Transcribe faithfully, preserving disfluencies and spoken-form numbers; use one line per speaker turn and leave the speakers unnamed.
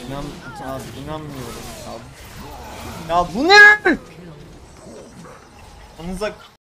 İnan, abi inanmıyorum ya. Ya bu ne? Anıza